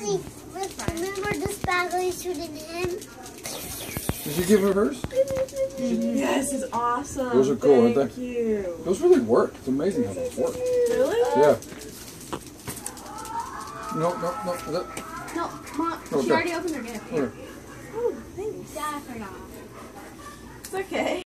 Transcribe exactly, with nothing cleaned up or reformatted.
Daddy, remember this bag I shooting him? Did you give her hers? Yes, it's awesome. Those are cool, Thank aren't they? you. Those really work. It's amazing how those work. Really? Yeah. No, no, no. Is that? No, Mom, Okay. she already opened her gift. Okay. Oh, thanks. Dad forgot. It's okay.